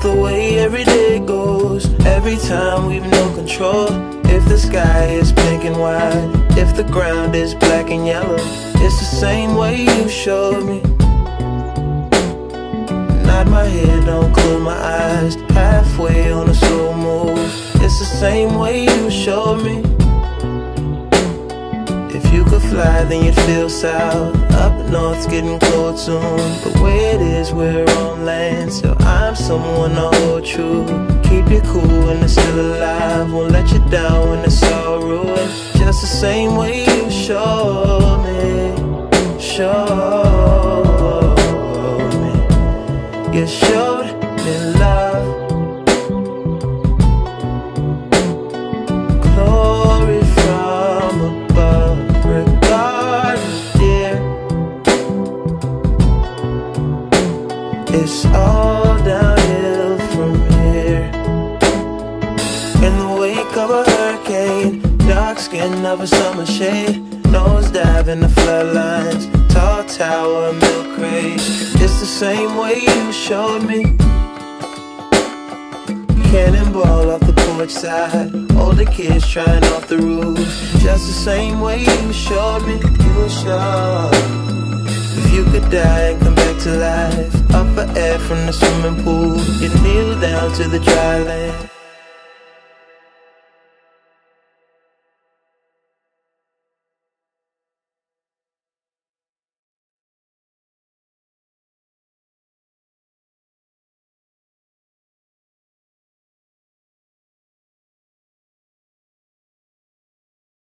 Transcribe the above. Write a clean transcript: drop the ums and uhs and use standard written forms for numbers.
the way every day goes. Every time we've no control. If the sky is pink and white, if the ground is black and yellow, it's the same way you showed me. Nod my head, don't close my eyes, halfway on a slow move. It's the same way you showed me. If you could fly, then you'd feel south. Up north's getting cold soon. The way it is, we're on land, so I'm someone to hold true. Keep you cool when it's still alive, won't let you down when it's all ruined. Just the same way you showed me, showed me. You showed me love, glory from above. Regardless, dear, it's all downhill from here. In the wake of a hurricane, dark skin of a summer shade, nosedive in the floodlines, tall tower, milk crate. It's the same way you showed me. Cannonball off the porch side, older kids trying off the roof. Just the same way you showed me. You were sure. If you could die and come back to life, up for air from the swimming pool, you kneel down to the dry land.